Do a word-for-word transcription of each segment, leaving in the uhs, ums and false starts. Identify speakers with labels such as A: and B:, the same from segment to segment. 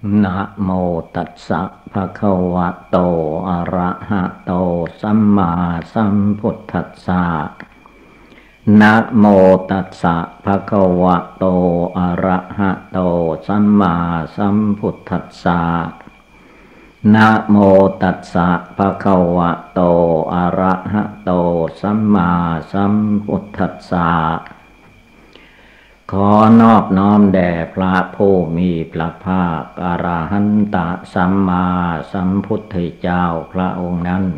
A: นะโมตัสสะภะคะวะโตอะระหะโตสัมมาสัมพุทธัสสะนะโมตัสสะภะคะวะโตอะระหะโตสัมมาสัมพุทธัสสะนะโมตัสสะภะคะวะโตอะระหะโตสัมมาสัมพุทธัสสะขอนอบน้อมแด่พระผู้มีพระภาคอรหันตสัมมาสัมพุทธเจ้าพระองค์นั้น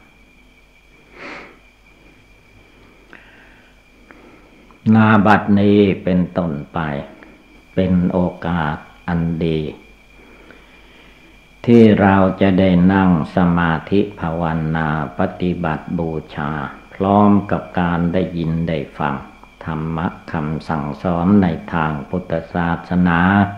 A: นาบัดนี้เป็นต้นไปเป็นโอกาสอันดีที่เราจะได้นั่งสมาธิภาวนาปฏิบัติบูชาพร้อมกับการได้ยินได้ฟังธรรมะคำสั่งสอนในทางพุทธศาสนา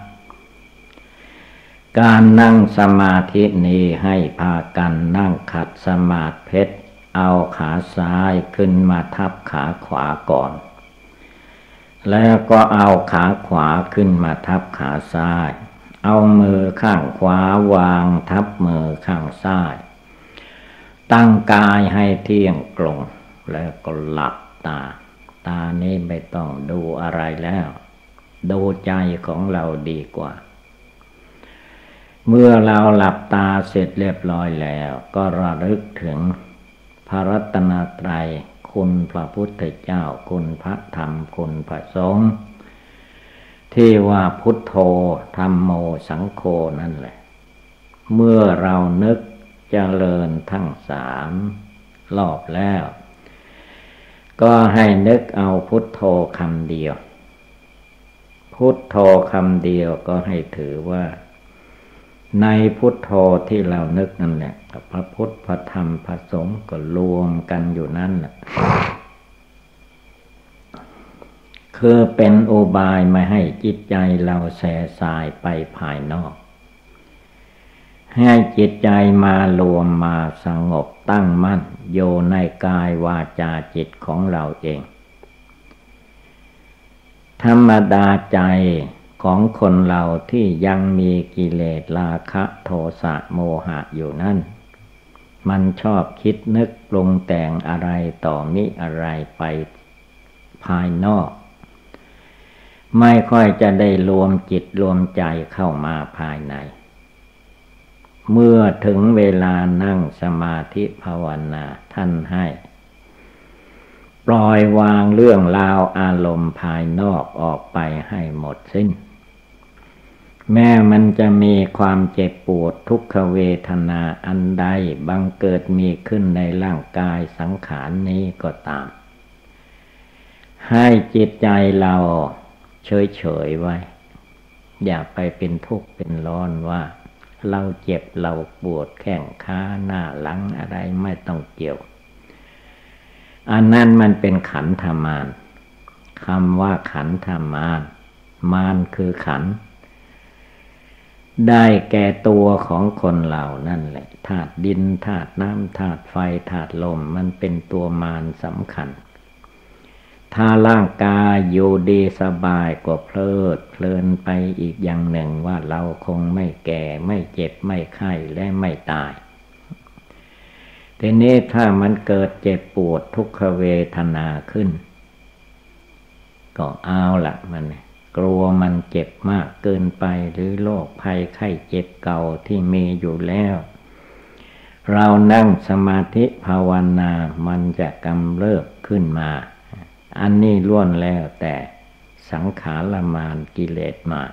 A: การนั่งสมาธินี้ให้พากันนั่งขัดสมาธิเอาขาซ้ายขึ้นมาทับขาขวาก่อนแล้วก็เอาขาขวาขึ้นมาทับขาซ้ายเอามือข้างขวาวางทับมือข้างซ้ายตั้งกายให้เที่ยงตรงแล้วก็หลับตาตานี้ไม่ต้องดูอะไรแล้วดูใจของเราดีกว่าเมื่อเราหลับตาเสร็จเรียบร้อยแล้วก็ระลึกถึงพระรัตนตรัยคุณพระพุทธเจ้าคุณพระธรรมคุณพระสงฆ์ที่ว่าพุทโธธัมโมสังโฆนั่นแหละเมื่อเรานึกเจริญทั้งสามรอบแล้วก็ให้นึกเอาพุทโธคำเดียวพุทโธคำเดียวก็ให้ถือว่าในพุทโธที่เรานึกนั่นแหละกับพระพุทธพระธรรมพระสงฆ์ก็รวมกันอยู่นั่นแหละคือเป็นอุบายไม่ให้จิตใจเราแส่สายไปภายนอกให้จิตใจมารวมมาสงบตั้งมั่นอยู่ในกายวาจาจิตของเราเองธรรมดาใจของคนเราที่ยังมีกิเลสราคะโทสะโมหะอยู่นั่นมันชอบคิดนึกปรุงแต่งอะไรต่อมิอะไรไปภายนอกไม่ค่อยจะได้รวมจิตรวมใจเข้ามาภายในเมื่อถึงเวลานั่งสมาธิภาวนาท่านให้ปล่อยวางเรื่องราวอารมณ์ภายนอกออกไปให้หมดสิ้นแม้มันจะมีความเจ็บปวดทุกขเวทนาอันใดบังเกิดมีขึ้นในร่างกายสังขารนี้ก็ตามให้จิตใจเราเฉยๆไว้อย่าไปเป็นทุกข์เป็นร้อนว่าเราเจ็บเราปวดแข้งขาหน้าหลังอะไรไม่ต้องเกี่ยวอันนั้นมันเป็นขันธมารคำว่าขันธมารมารคือขันธ์ได้แก่ตัวของคนเรานั่นแหละธาตุดินธาตุน้ำธาตุไฟธาตุลมมันเป็นตัวมารสำคัญถ้าร่างกายอยู่ดีสบายก็เพลิดเพลินไปอีกอย่างหนึ่งว่าเราคงไม่แก่ไม่เจ็บไม่ไข้และไม่ตายทีนี้ถ้ามันเกิดเจ็บปวดทุกขเวทนาขึ้นก็เอาละมันกลัวมันเจ็บมากเกินไปหรือโรคภัยไข้เจ็บเก่าที่มีอยู่แล้วเรานั่งสมาธิภาวนามันจะกำเริบขึ้นมาอันนี้ล้วนแล้วแต่สังขารมารกิเลสมา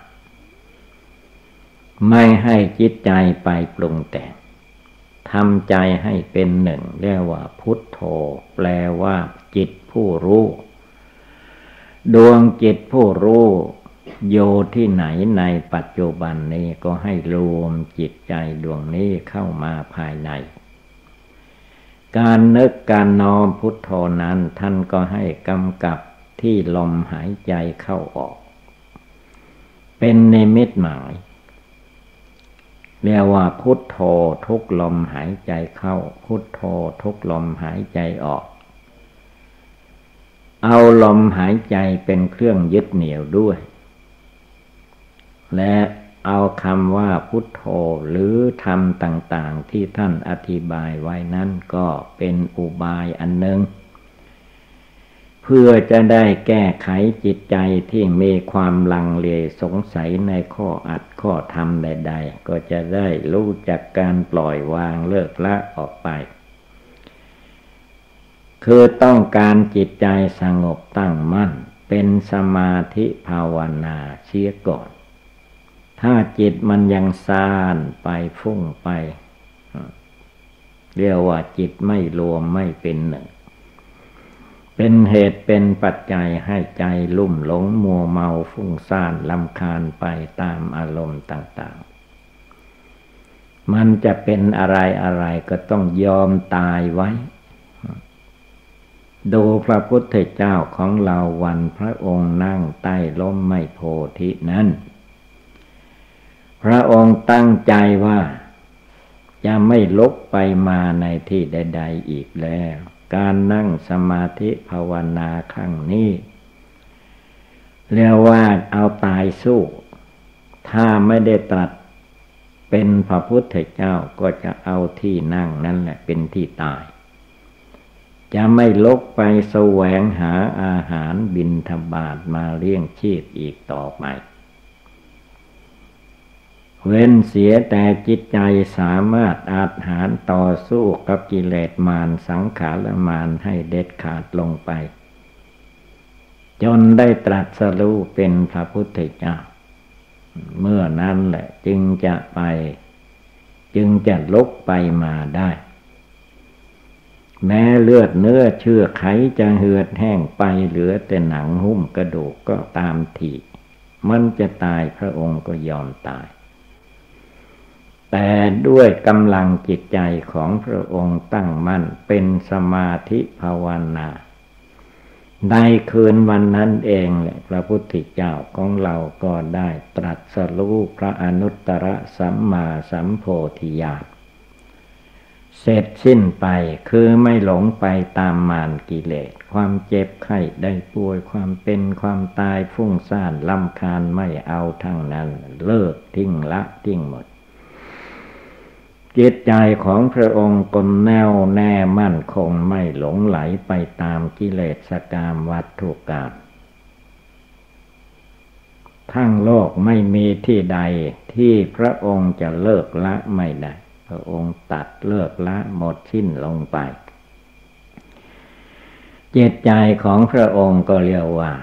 A: ไม่ให้จิตใจไปปรุงแต่งทำใจให้เป็นหนึ่งเรียกว่าพุทโธแปลว่าจิตผู้รู้ดวงจิตผู้รู้อยู่ที่ไหนในปัจจุบันนี้ก็ให้รวมจิตใจดวงนี้เข้ามาภายในการนึกการน้อมพุทโธนั้นท่านก็ให้กำกับที่ลมหายใจเข้าออกเป็นนิมิตหมายเรียกว่าพุทโธทุกลมหายใจเข้าพุทโธทุกลมหายใจออกเอาลมหายใจเป็นเครื่องยึดเหนี่ยวด้วยและเอาคำว่าพุทโธหรือธรรมต่างๆที่ท่านอธิบายไว้นั้นก็เป็นอุบายอันหนึ่งเพื่อจะได้แก้ไขจิตใจที่มีความลังเลสงสัยในข้ออัดข้อธรรมใดๆก็จะได้รู้จักการปล่อยวางเลิกละออกไปคือต้องการจิตใจสงบตั้งมั่นเป็นสมาธิภาวนาเสียก่อนถ้าจิตมันยังซ่านไปฟุ้งไปเรียกว่าจิตไม่รวมไม่เป็นหนึ่งเป็นเหตุเป็นปัจจัยให้ใจลุ่มหลงมัวเมาฟุ้งซ่านรำคาญไปตามอารมณ์ต่างๆมันจะเป็นอะไรอะไรก็ต้องยอมตายไว้ดูพระพุทธเจ้าของเราวันพระองค์นั่งใต้ร่มไม้โพธินั้นพระองค์ตั้งใจว่าจะไม่ลุกไปมาในที่ใดๆอีกแล้วการนั่งสมาธิภาวนาครั้งนี้เรียกว่าเอาตายสู้ถ้าไม่ได้ตรัสเป็นพระพุทธเจ้าก็จะเอาที่นั่งนั่นแหละเป็นที่ตายจะไม่ลุกไปแสวงหาอาหารบิณฑบาตมาเลี้ยงชีพอีกต่อไปเว้นเสียแต่จิตใจสามารถอาจหารต่อสู้กับกิเลสมารสังขารมารให้เด็ดขาดลงไปจนได้ตรัสรู้เป็นพระพุทธเจ้าเมื่อนั้นแหละจึงจะไปจึงจะลุกไปมาได้แม้เลือดเนื้อเชื่อไขจะเหือดแห้งไปเหลือแต่หนังหุ้มกระดูกก็ตามทีมันจะตายพระองค์ก็ยอมตายแต่ด้วยกำลังจิตใจของพระองค์ตั้งมั่นเป็นสมาธิภาวนาในคืนวันนั้นเองแหละพระพุทธเจ้าของเราก็ได้ตรัสรู้พระอนุตตรสัมมาสัมโพธิญาณเสร็จสิ้นไปคือไม่หลงไปตามมารกิเลสความเจ็บไข้ได้ป่วยความเป็นความตายฟุ้งซ่านรำคาญไม่เอาทั้งนั้นเลิกทิ้งละทิ้งหมดจิตใจของพระองค์ก็แน่วแน่มั่นคงไม่หลงไหลไปตามกิเลสกามวัตถุกรรมทั้งโลกไม่มีที่ใดที่พระองค์จะเลิกละไม่ได้พระองค์ตัดเลิกละหมดสิ้นลงไปจิตใจของพระองค์ก็เรียกว่า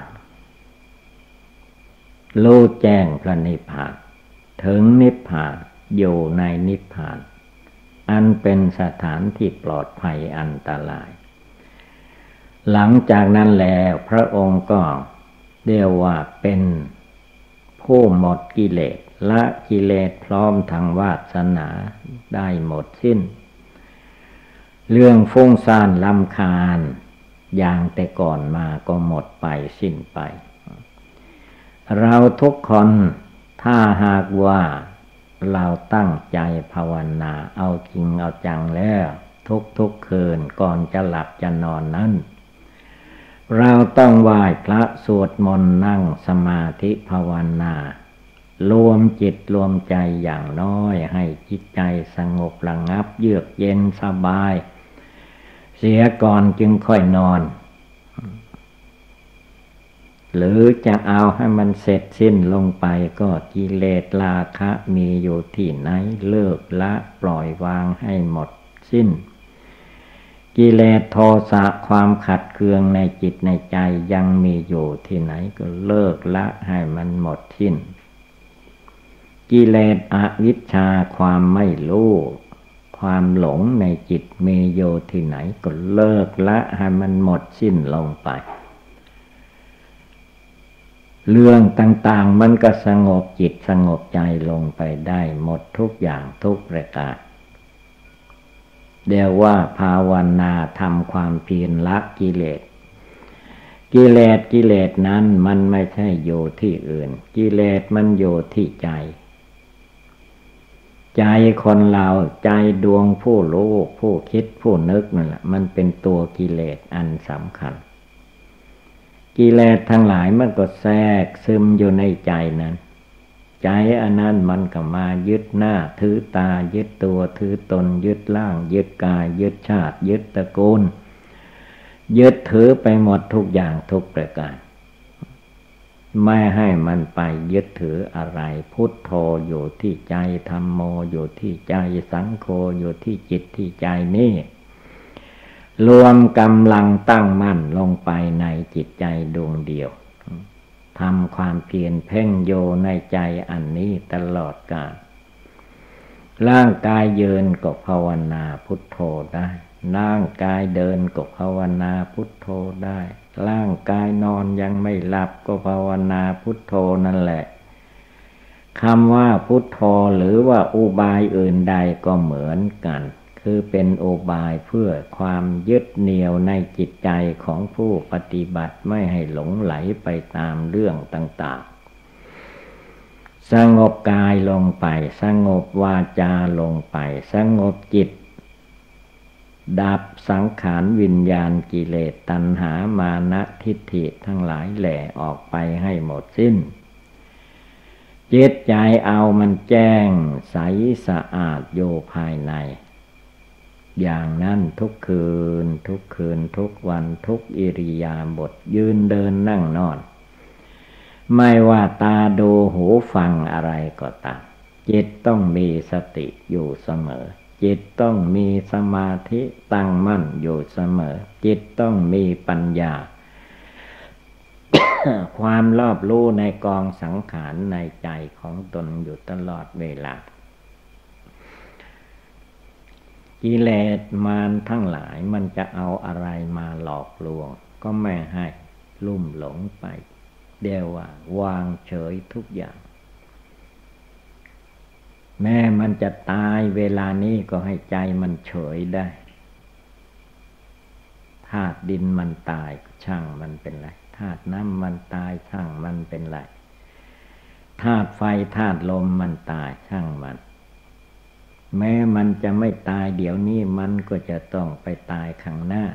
A: รู้แจ้งพระนิพพานถึงนิพพานอยู่ในนิพพานอันเป็นสถานที่ปลอดภัยอันตรายหลังจากนั้นแล้วพระองค์ก็เรียกว่าเป็นผู้หมดกิเลสละกิเลสพร้อมทางวาสนาได้หมดสิ้นเรื่องฟุ้งซ่านรำคาญอย่างแต่ก่อนมาก็หมดไปสิ้นไปเราทุกคนถ้าหากว่าเราตั้งใจภาวนาเอาจริงเอาจังแล้วทุกๆคืนก่อนจะหลับจะนอนนั้นเราต้องไหว้พระสวดมนต์นั่งสมาธิภาวนารวมจิตรวมใจอย่างน้อยให้จิตใจสงบระงับเยือกเย็นสบายเสียก่อนจึงค่อยนอนหรือจะเอาให้มันเสร็จสิ้นลงไปก็กิเลสราคะมีอยู่ที่ไหนเลิกละปล่อยวางให้หมดสิ้นกิเลสโทสะความขัดเคืองในจิตในใจยังมีอยู่ที่ไหนก็เลิกละให้มันหมดสิ้นกิเลสอวิชชาความไม่รู้ความหลงในจิตมีอยู่ที่ไหนก็เลิกละให้มันหมดสิ้นลงไปเรื่องต่างๆมันก็สงบจิตสงบใจลงไปได้หมดทุกอย่างทุกประการเรียกว่าภาวนาทำความเพียรละกิเลสกิเลสกิเลสนั้นมันไม่ใช่อยู่ที่อื่นกิเลสมันอยู่ที่ใจใจคนเราใจดวงผู้รู้ผู้คิดผู้นึกนั่นแหละมันเป็นตัวกิเลสอันสำคัญกิเลสทั้งหลายมันก็แทรกซึมอยู่ในใจนั้นใจอันนั้นมันก็มายึดหน้าถือตายึดตัวถือตนยึดร่างยึดกายยึดชาติยึดตระกูลยึดถือไปหมดทุกอย่างทุกประการไม่ให้มันไปยึดถืออะไรพุทโธอยู่ที่ใจธัมโมอยู่ที่ใจสังโฆอยู่ที่จิตที่ใจนี่รวมกำลังตั้งมั่นลงไปในจิตใจดวงเดียวทำความเพียรเพ่งโยในใจอันนี้ตลอดกาลร่างกายยืนก็ภาวนาพุทโธได้ร่างกายเดินก็ภาวนาพุทโธได้ร่างกายนอนยังไม่หลับก็ภาวนาพุทโธนั่นแหละคำว่าพุทโธหรือว่าอุบายอื่นใดก็เหมือนกันคือเป็นอุบายเพื่อความยึดเหนี่ยวในจิตใจของผู้ปฏิบัติไม่ให้หลงไหลไปตามเรื่องต่างๆสงบกายลงไปสงบวาจาลงไปสงบจิตดับสังขารวิญญาณกิเลสตัณหามานะทิฏฐิทั้งหลายแหล่ออกไปให้หมดสิ้นจิตใจเอามันแจ้งใสสะอาดอยู่ภายในอย่างนั้นทุกคืนทุกคืนทุกวันทุกอิริยาบถยืนเดินนั่งนอนไม่ว่าตาดูหูฟังอะไรก็ตามจิตต้องมีสติอยู่เสมอจิตต้องมีสมาธิตั้งมั่นอยู่เสมอจิตต้องมีปัญญา ความรอบรู้ในกองสังขารในใจของตนอยู่ตลอดเวลากิเลสมารทั้งหลายมันจะเอาอะไรมาหลอกลวงก็ไม่ให้ลุ่มหลงไปเดียวว่าวางเฉยทุกอย่างแม้มันจะตายเวลานี้ก็ให้ใจมันเฉยได้ธาตุดินมันตายช่างมันเป็นไรธาตุน้ำมันตายช่างมันเป็นไรธาตุไฟธาตุลมมันตายช่างมันแม้มันจะไม่ตายเดี๋ยวนี้มันก็จะต้องไปตายข้างหน้า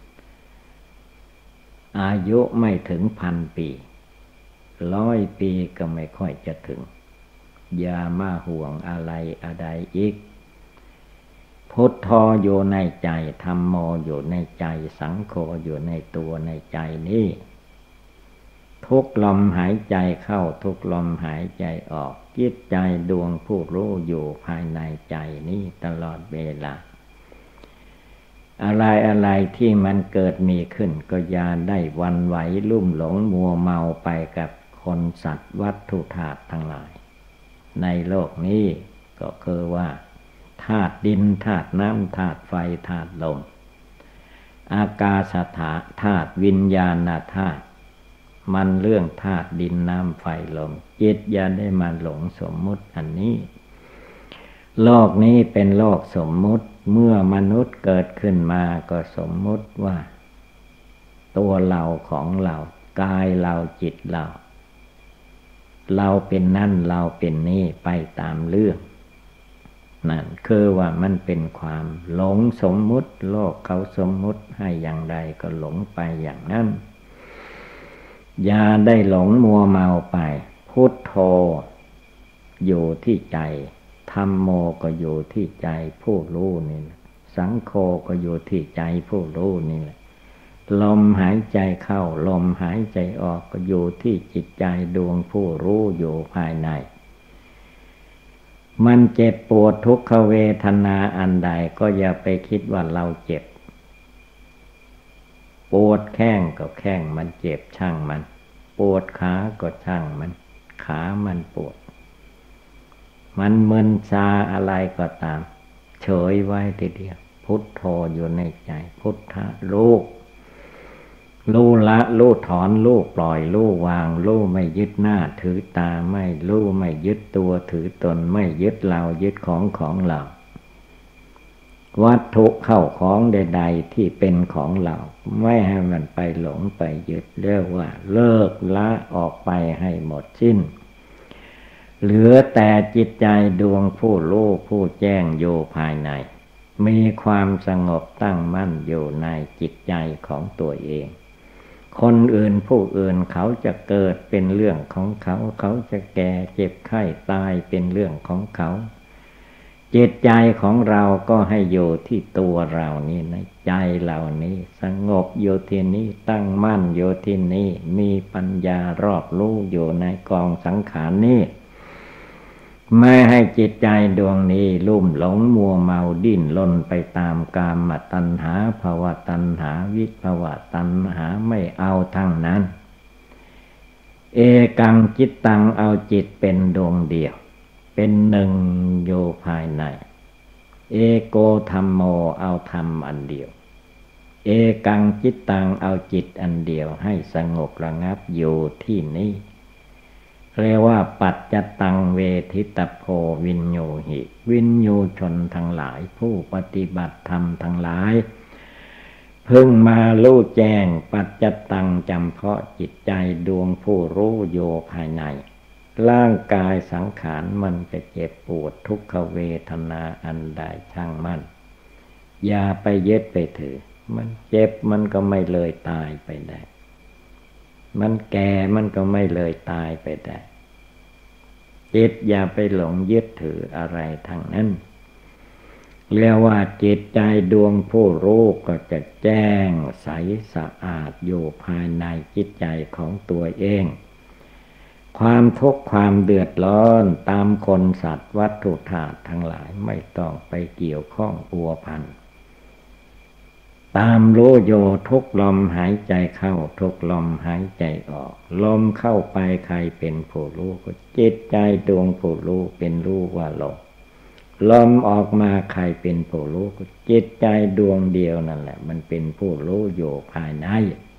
A: อายุไม่ถึงพันปีร้อยปีก็ไม่ค่อยจะถึงอย่ามาห่วงอะไรอะไรอีกพุทโธอยู่ในใจธัมโมอยู่ในใจสังโฆอยู่ในตัวในใจนี้ทุกลมหายใจเข้าทุกลมหายใจออกจิตใจดวงผู้รู้อยู่ภายในใจนี้ตลอดเวลาอะไรอะไรที่มันเกิดมีขึ้นก็อย่าได้หวั่นไหวลุ่มหลงมัวเมาไปกับคนสัตว์วัตถุธาตุทั้งหลายในโลกนี้ก็คือว่าธาตุดินธาตุน้ำธาตุไฟธาตุลมอากาศธาตุวิญญาณธาตุมันเรื่องธาตุดินน้ำไฟลมจิตอย่าได้มาหลงสมมุติอันนี้โลกนี้เป็นโลกสมมุติเมื่อมนุษย์เกิดขึ้นมาก็สมมุติว่าตัวเราของเรากายเราจิตเราเราเป็นนั่นเราเป็นนี่ไปตามเรื่องนั่นคือว่ามันเป็นความหลงสมมุติโลกเขาสมมุติให้อย่างใดก็หลงไปอย่างนั้นอย่าได้หลงมัวเมาไปพุทโธอยู่ที่ใจธัมโมก็อยู่ที่ใจผู้รู้นี่แหละสังโฆก็อยู่ที่ใจผู้รู้นี่แหละลมหายใจเข้าลมหายใจออกก็อยู่ที่จิตใจดวงผู้รู้อยู่ภายในมันเจ็บปวดทุกขเวทนาอันใดก็อย่าไปคิดว่าเราเจ็บปวดแข้งก็แข้งมันเจ็บช่างมันปวดขาก็ช่างมันขามันปวดมันมึนชาอะไรก็ตามเฉยไว้ทีเดียวพุทโธอยู่ในใจพุทธะรู้รู้ละรู้ถอนรู้ปล่อยรู้วางรู้ไม่ยึดหน้าถือตาไม่รู้ไม่ยึดตัวถือตนไม่ยึดเรายึดของของเราวัตถุเข้าของใดๆที่เป็นของเราไม่ให้มันไปหลงไปยึดเรียกว่าเลิกละออกไปให้หมดสิ้นเหลือแต่จิตใจดวงผู้รู้ผู้แจ้งอยู่ภายในมีความสงบตั้งมั่นอยู่ในจิตใจของตัวเองคนอื่นผู้อื่นเขาจะเกิดเป็นเรื่องของเขาเขาจะแก่เจ็บไข้ตายเป็นเรื่องของเขาจิตใจของเราก็ให้อยู่ที่ตัวเรานี่ในใจเรานี้สงบอยู่ที่นี้ตั้งมั่นอยู่ที่นี้มีปัญญารอบรู้อยู่ในกองสังขารนี้ไม่ให้จิตใจดวงนี้ลุ่มหลงมัวเมาดิ้นรนไปตามกามตัณหาภวตัณหาวิภวตัณหาไม่เอาทั้งนั้นเอกังจิตตังเอาจิตเป็นดวงเดียวเป็นหนึ่งอยู่ภายในเอโกธัมโมเอาธรรมอันเดียวเอกังจิตตังเอาจิตอันเดียวให้สงบระงับอยู่ที่นี้เรียกว่าปัจจตังเวทิตโพวินโยหิวินโยชนทั้งหลายผู้ปฏิบัติธรรมทั้งหลายเพิ่งมารู้แจ้งปัจจตังจำเพาะจิตใจดวงผู้รู้โยภายในร่างกายสังขารมันจะเจ็บปวดทุกขเวทนาอันใดช่างมันอย่าไปยึดไปถือมันเจ็บมันก็ไม่เลยตายไปได้มันแก่มันก็ไม่เลยตายไปได้จิตอย่าไปหลงยึดถืออะไรทั้งนั้นเรียกว่าจิตใจดวงผู้รู้ก็จะแจ้งใสสะอาดอยู่ภายในจิตใจของตัวเองความทุกข์ความเดือดร้อนตามคนสัตว์วัตถุธาตุทั้งหลายไม่ต้องไปเกี่ยวข้องพัวพันตามรู้โยทุกลมหายใจเข้าทุกลมหายใจออกลมเข้าไปใครเป็นผู้รู้ก็จิตใจดวงผู้รู้เป็นรู้ว่าลมลมออกมาใครเป็นผู้รู้ก็จิตใจดวงเดียวนั่นแหละมันเป็นผู้รู้อยู่ภายใน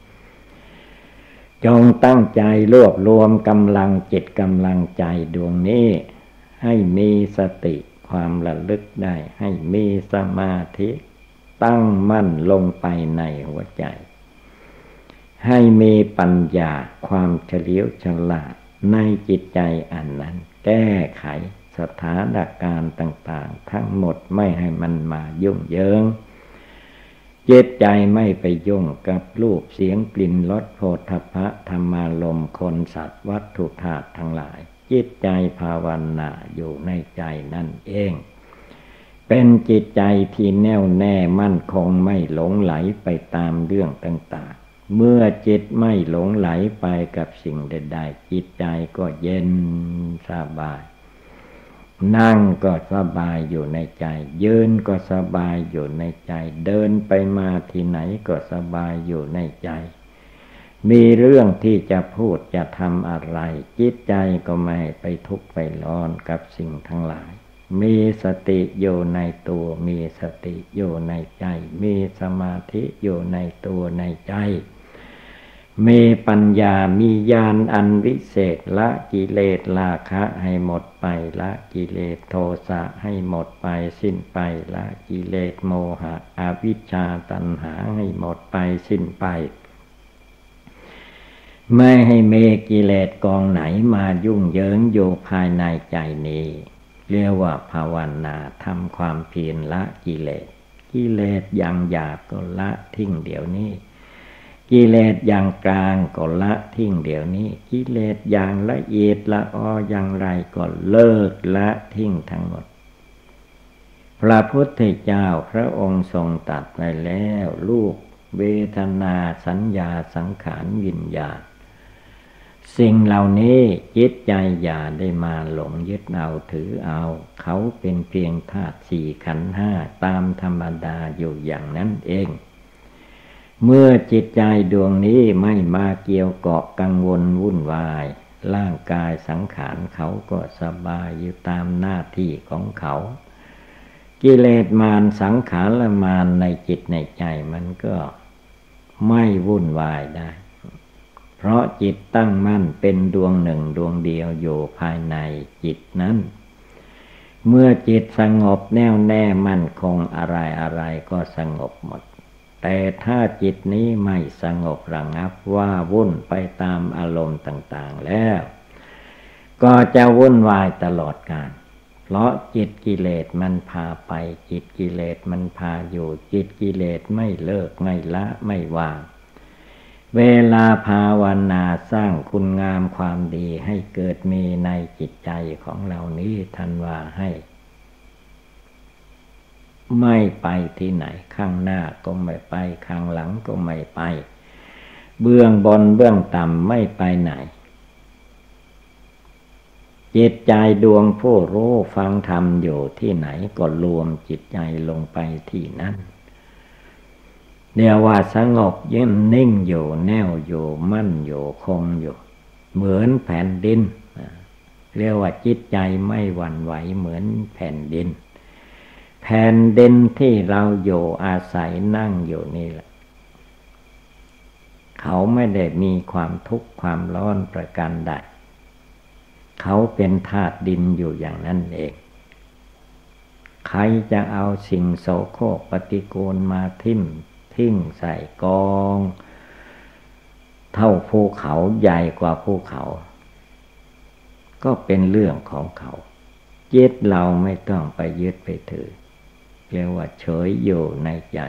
A: จงตั้งใจรวบรวมกำลังจิตกำลังใจดวงนี้ให้มีสติความระลึกได้ให้มีสมาธิตั้งมั่นลงไปในหัวใจให้มีปัญญาความเฉลียวฉลาดในจิตใจอันนั้นแก้ไขสถานการณ์ต่างๆทั้งหมดไม่ให้มันมายุ่งเหยิงจิตใจไม่ไปยุ่งกับรูปเสียงกลิ่นรสโผฏฐัพพะธรรมารมณ์คนสัตว์วัตถุธาตุทั้งหลายจิตใจภาวนาอยู่ในใจนั่นเองเป็นจิตใจที่แน่วแน่มั่นคงไม่หลงไหลไปตามเรื่องต่างๆเมื่อจิตไม่หลงไหลไปกับสิ่งใดๆจิตใจก็เย็นสบายนั่งก็สบายอยู่ในใจยืนก็สบายอยู่ในใจเดินไปมาที่ไหนก็สบายอยู่ในใจมีเรื่องที่จะพูดจะทำอะไรจิตใจก็ไม่ไปทุกข์ไปร้อนกับสิ่งทั้งหลายมีสติอยู่ในตัวมีสติอยู่ในใจมีสมาธิอยู่ในตัวในใจมีปัญญามีญาณอันวิเศษละกิเลสราคะให้หมดไปละกิเลสโทสะให้หมดไปสิ้นไปละกิเลสโมหะอวิชชาตัณหาให้หมดไปสิ้นไปไม่ให้มีกิเลสกองไหนมายุ่งเหยิงอยู่ภายในใจนี้เรียกว่าภาวนาทำความเพียรละกิเลสกิเลสอย่างหยาบก็ละทิ้งเดี๋ยวนี้กิเลสอย่างกลางก็ละทิ้งเดี๋ยวนี้กิเลสอย่างละเอียดละอออย่างไรก็เลิกละทิ้งทั้งหมดพระพุทธเจ้าพระองค์ทรงตรัสไว้แล้วรูปเวทนาสัญญาสังขารวิญญาณสิ่งเหล่านี้จิตใจอย่าได้มาหลงยึดเอาถือเอาเขาเป็นเพียงธาตุสี่ขันธ์ห้าตามธรรมดาอยู่อย่างนั้นเองเมื่อจิตใจดวงนี้ไม่มาเกี่ยวเกาะกังวลวุ่นวายร่างกายสังขารเขาก็สบายอยู่ตามหน้าที่ของเขากิเลสมารสังขารมารในจิตในใจมันก็ไม่วุ่นวายได้เพราะจิตตั้งมั่นเป็นดวงหนึ่งดวงเดียวอยู่ภายในจิตนั้นเมื่อจิตสงบแน่วแน่มั่นคงอะไรอะไรก็สงบหมดแต่ถ้าจิตนี้ไม่สงบระงับว่าวุ่นไปตามอารมณ์ต่างๆแล้วก็จะวุ่นวายตลอดกาลเพราะจิตกิเลสมันพาไปจิตกิเลสมันพาอยู่จิตกิเลสไม่เลิกไม่ละไม่วางเวลาภาวนาสร้างคุณงามความดีให้เกิดมีในจิตใจของเรานี้ท่านว่าให้ไม่ไปที่ไหนข้างหน้าก็ไม่ไปข้างหลังก็ไม่ไปเบื้องบนเบื้องต่ำไม่ไปไหนจิตใจดวงผู้รู้ฟังธรรมอยู่ที่ไหนก็รวมจิตใจลงไปที่นั้นเรียกว่าสงบเย็นนิ่งอยู่แน่วอยู่มั่นอยู่คงอยู่เหมือนแผ่นดินเรียกว่าจิตใจไม่หวั่นไหวเหมือนแผ่นดินแผ่นดินที่เราอยู่อาศัยนั่งอยู่นี่แหละเขาไม่ได้มีความทุกข์ความร้อนประการใดเขาเป็นธาตุดินอยู่อย่างนั้นเองใครจะเอาสิ่งโสโครกปฏิกูลมาทิ่มทิ้งใส่กองเท่าภูเขาใหญ่กว่าภูเขาก็เป็นเรื่องของเขายึดเราไม่ต้องไปยึดไปถือเรียกว่าเฉยอยู่ในใจ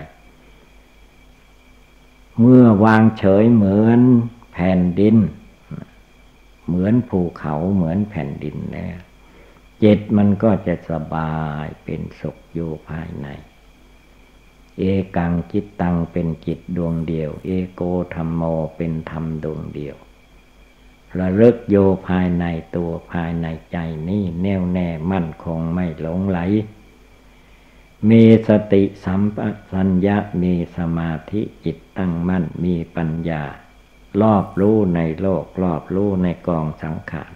A: เมื่อวางเฉยเหมือนแผ่นดินเหมือนภูเขาเหมือนแผ่นดินแล้วจิตมันก็จะสบายเป็นสุขอยู่ภายในเอกังจิตตังเป็นจิตดวงเดียวเอโกธัมโมเป็นธรรมดวงเดียวระลึกโยภายในตัวภายในใจนี้แน่วแน่มั่นคงไม่หลงไหลมีสติสัมปชัญญะมีสมาธิจิตตั้งมั่นมีปัญญารอบรู้ในโลกรอบรู้ในกองสังขาร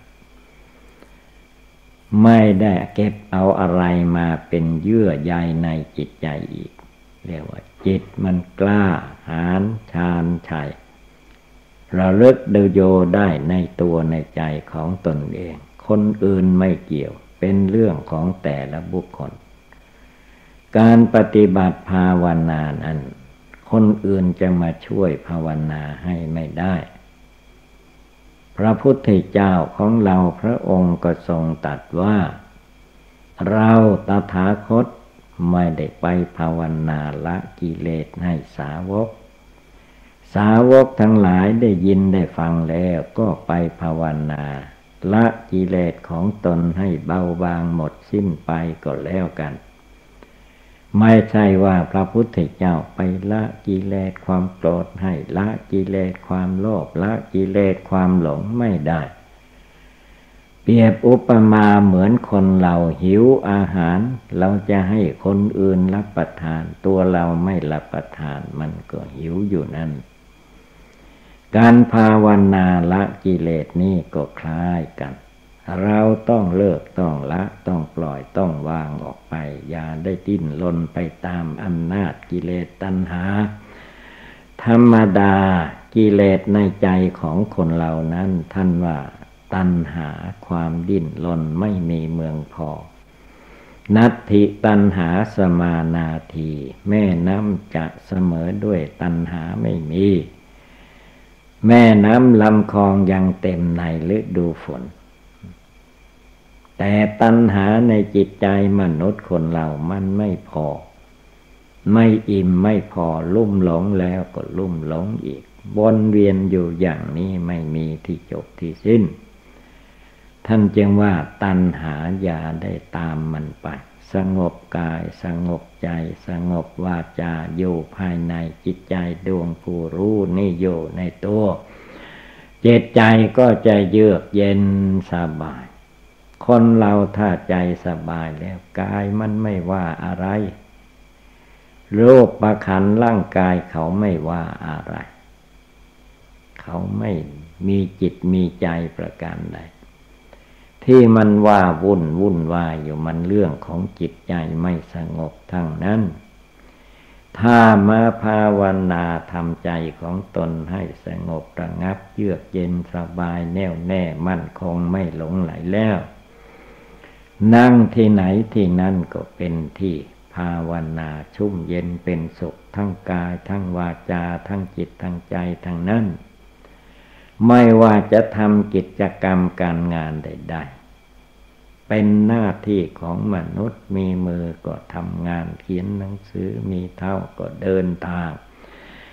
A: ไม่ได้เก็บเอาอะไรมาเป็นเยื่อใยในจิตใจอีกเรียกว่าจิตมันกล้าหาญชาญชัยระลึกดูโยได้ในตัวในใจของตนเองคนอื่นไม่เกี่ยวเป็นเรื่องของแต่ละบุคคลการปฏิบัติภาวนานั้นคนอื่นจะมาช่วยภาวนาให้ไม่ได้พระพุทธเจ้าของเราพระองค์ก็ทรงตรัสว่าเราตถาคตไม่ได้ไปภาวนาละกิเลสให้สาวกสาวกทั้งหลายได้ยินได้ฟังแล้วก็ไปภาวนาละกิเลสของตนให้เบาบางหมดสิ้นไปก็แล้วกันไม่ใช่ว่าพระพุทธเจ้าไปละกิเลสความโกรธให้ละกิเลสความโลภละกิเลสความหลงไม่ได้เปรียบอุปมาเหมือนคนเราหิวอาหารเราจะให้คนอื่นรับประทานตัวเราไม่รับประทานมันก็หิวอยู่นั่นการภาวนาละกิเลสนี่ก็คล้ายกันเราต้องเลิกต้องละต้องปล่อยต้องวางออกไปอย่าได้ดิ้นรนไปตามอำนาจกิเลสตัณหาธรรมดากิเลสในใจของคนเรานั้นท่านว่าตัณหาความดิ้นรนไม่มีเมืองพอนัตถิตัณหาสมานาทีแม่น้ำจะเสมอด้วยตัณหาไม่มีแม่น้ำลำคลองยังเต็มในฤดูฝนแต่ตัณหาในจิตใจมนุษย์คนเรามันไม่พอไม่อิ่มไม่พอลุ่มหลงแล้วก็ลุ่มหลงอีกวนเวียนอยู่อย่างนี้ไม่มีที่จบที่สิ้นท่านจึงว่าตัณหาอย่าได้ตามมันไปสงบกายสงบใจสงบวาจาอยู่ภายในจิตใจดวงผู้รู้นี่อยู่ในตัวจิตใจก็จะเยือกเย็นสบายคนเราถ้าใจสบายแล้วกายมันไม่ว่าอะไรรูปประขันร่างกายเขาไม่ว่าอะไรเขาไม่มีจิตมีใจประการใดที่มันว่าวุ่นวุ่นวายอยู่มันเรื่องของจิตใจไม่สงบทั้งนั้นถ้ามาภาวนาทำใจของตนให้สงบระงับเยือกเย็นสบายแน่วแน่มั่นคงไม่หลงไหลแล้วนั่งที่ไหนที่นั่นก็เป็นที่ภาวนาชุ่มเย็นเป็นสุขทั้งกายทั้งวาจาทั้งจิตทั้งใจทั้งนั้นไม่ว่าจะทำกิจกรรมการงานใดๆเป็นหน้าที่ของมนุษย์มีมือก็ทำงานเขียนหนังสือมีเท้าก็เดินทาง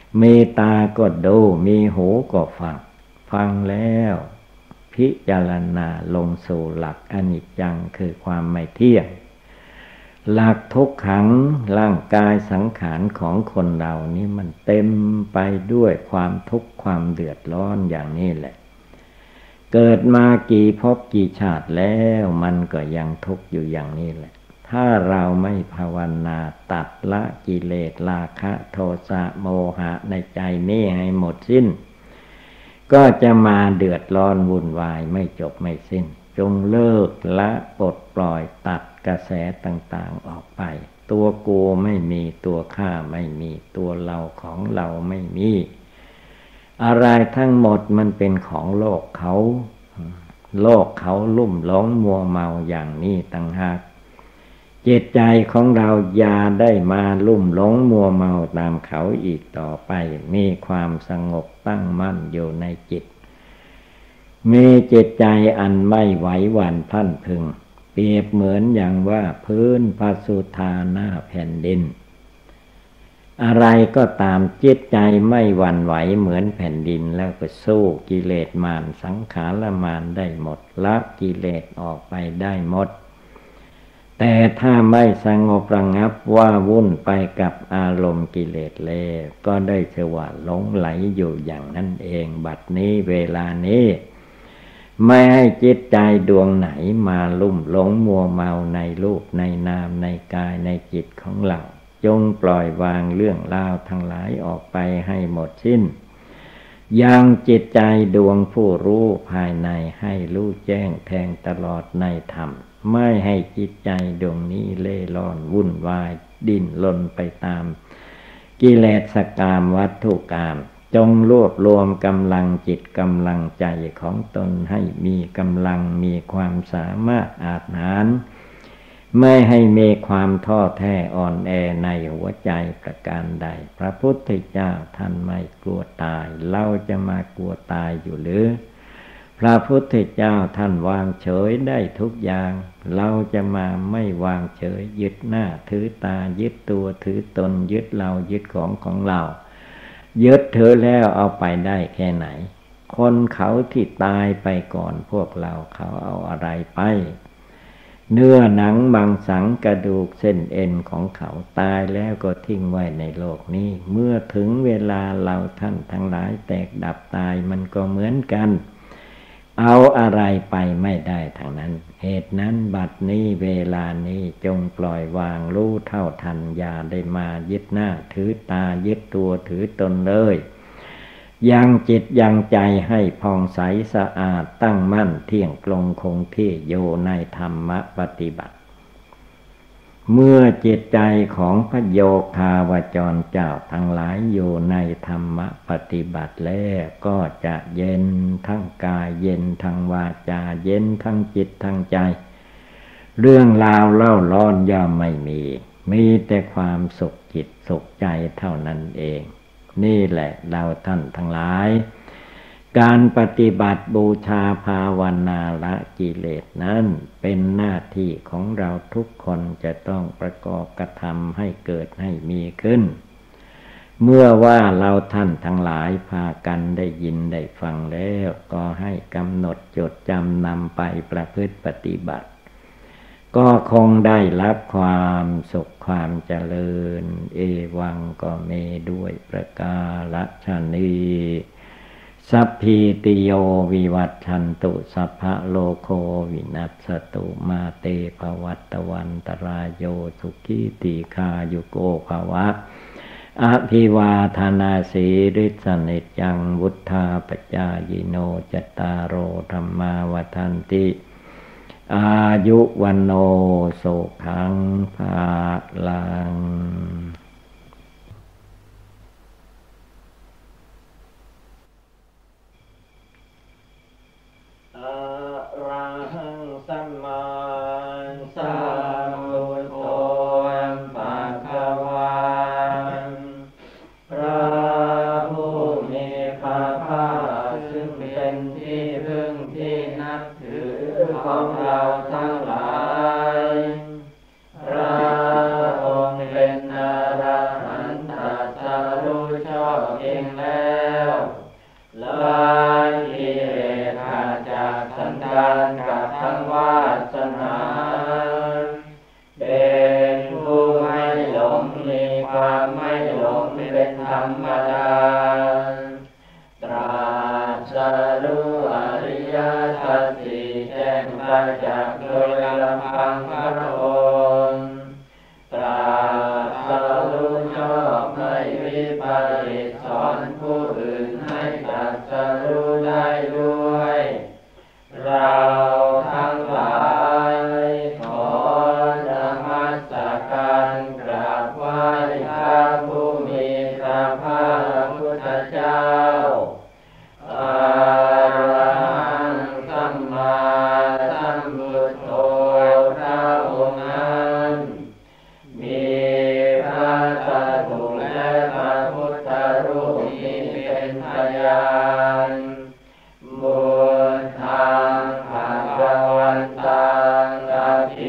A: มีตาก็ดูมีหูก็ฟังฟังแล้วพิจารณาลงสู่หลักอนิจจังคือความไม่เที่ยงหลักทุกขังร่างกายสังขารของคนเรานี้มันเต็มไปด้วยความทุกข์ความเดือดร้อนอย่างนี้แหละเกิดมากี่ภพกี่ชาติแล้วมันก็ยังทุกข์อยู่อย่างนี้แหละถ้าเราไม่ภาวนาตัดละกิเลสราคะโทสะโมหะในใจนี้ให้หมดสิ้นก็จะมาเดือดร้อนวุ่นวายไม่จบไม่สิ้นจงเลิกละปลดปล่อยตัดกระแสต่างๆออกไปตัวกูไม่มีตัวข้าไม่มีตัวเราของเราไม่มีอะไรทั้งหมดมันเป็นของโลกเขาโลกเขาลุ่มหลงมัวเมาอย่างนี้ต่างหากจิตใจของเราอย่าได้มาลุ่มหลงมัวเมาตามเขาอีกต่อไปมีความสงบตั้งมั่นอยู่ในจิตมีจิตใจอันไม่ไหวหวั่นพลันพรึงเปรียบเหมือนอย่างว่าพื้นพระสุธาหน้าแผ่นดินอะไรก็ตามจิตใจไม่หวั่นไหวเหมือนแผ่นดินแล้วก็สู้กิเลสมารสังขารมารได้หมดละกิเลสออกไปได้หมดแต่ถ้าไม่สงบระงับว่าวุ่นไปกับอารมณ์กิเลสแล้วก็ได้ชื่อว่าหลงไหลอยู่อย่างนั้นเองบัดนี้เวลานี้ไม่ให้จิตใจดวงไหนมาลุ่มหลงมัวเมาในรูปในนามในกายในจิตของเราจงปล่อยวางเรื่องราวทั้งหลายออกไปให้หมดสิ้นยังจิตใจดวงผู้รู้ภายในให้รู้แจ้งแทงตลอดในธรรมไม่ให้จิตใจดวงนี้เล่ร่อนวุ่นวายดิ้นรนไปตามกิเลสกามวัตถุกามจงรวบรวมกำลังจิตกำลังใจของตนให้มีกำลังมีความสามารถอาจหาญไม่ให้มีความท้อแท้อ่อนแอในหัวใจประการใดพระพุทธเจ้าท่านไม่กลัวตายเราจะมากลัวตายอยู่หรือพระพุทธเจ้าท่านวางเฉยได้ทุกอย่างเราจะมาไม่วางเฉยยึดหน้าถือตายึดตัวถือตนยึดเรายึดของของเรายึดเธอแล้วเอาไปได้แค่ไหนคนเขาที่ตายไปก่อนพวกเราเขาเอาอะไรไปเนื้อหนังมังสังกระดูกเส้นเอ็นของเขาตายแล้วก็ทิ้งไว้ในโลกนี้เมื่อถึงเวลาเราท่านทั้งหลายแตกดับตายมันก็เหมือนกันเอาอะไรไปไม่ได้ทั้งนั้นเหตุนั้นบัดนี้เวลานี้จงปล่อยวางรู้เท่าทันอย่าได้มายึดหน้าถือตายึดตัวถือตนเลยยังจิตยังใจให้ผ่องใสสะอาดตั้งมั่นเที่ยงตรงคงที่อยู่ในธรรมปฏิบัติเมื่อจิตใจของพระโยคาวจรเจ้าทั้งหลายอยู่ในธรรมปฏิบัติแล้วก็จะเย็นทั้งกายเย็นทั้งวาจาเย็นทั้งจิตทั้งใจเรื่องราวเล่าร้อนย่อมไม่มีมีแต่ความสุขจิตสุขใจเท่านั้นเองนี่แหละเราท่านทั้งหลายการปฏิบัติบูชาภาวนาละกิเลสนั้นเป็นหน้าที่ของเราทุกคนจะต้องประกอบกระทำให้เกิดให้มีขึ้นเมื่อว่าเราท่านทั้งหลายพากันได้ยินได้ฟังแล้วก็ให้กำหนดจดจำนำไปประพฤติปฏิบัติก็คงได้รับความสุขความเจริญเอวังก็เมด้วยประกาศนีสัพพิติโยวิวัตชันตุสัพพะโลโควินัสสตุมาเตภวัตวันตรายโยสุขีติคายุโกภวะอภิวาทนาสีริสนิจังวุธาปจายโนจตารโอธรรมาวทันติอายุวันโนสุขังภาลังอะระหังสัมมาสัมพุทโธภะคะวาพระผู้มีพระภาคซึ่งเป็นที่พึ่งที่นับถือของเราทั้งหลายพระองค์เป็นอรหันตตรัสรู้ชอบเอ
B: กันกับทั้งวาสนาเป็นผู้ไม่หลงมีความไม่หลงเป็นธรรมดาตรัสรู้อริยสัจสี่แจ้งประจักษ์โดยลำพังพระองค์ตรัสรู้ชอบไม่วิปริตสอนผู้อื่นให้ตรัสรู้ได้ด้วยเราทั้งหลายขอนมัสการกราบไหว้พระผู้มีพระภาคพุทธเจ้าอะระหังสัมมาสัมพุทโธพระองค์นั้นมีพระสัตถุและพระพุทธรูปนี้เป็นพยานบุญทางภะคะวันตังอภิ